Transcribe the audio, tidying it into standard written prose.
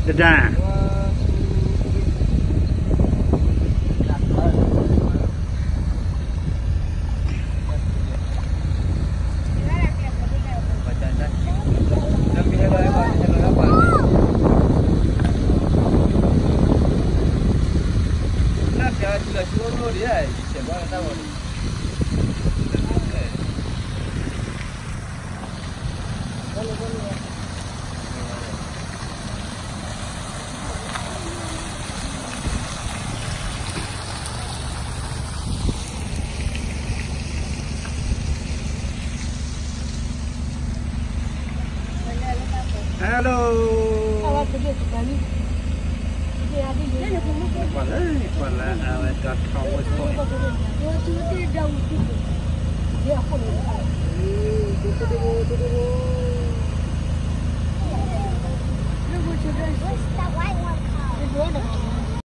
Dadah. Hello. Awak pergi ke kami. Dia ada dia nak pergi. Wala awak dah tahu semua. Dia tu dia jauh tu. Dia apa ni? Dia tu. Dia buat cerita. What's that white one called?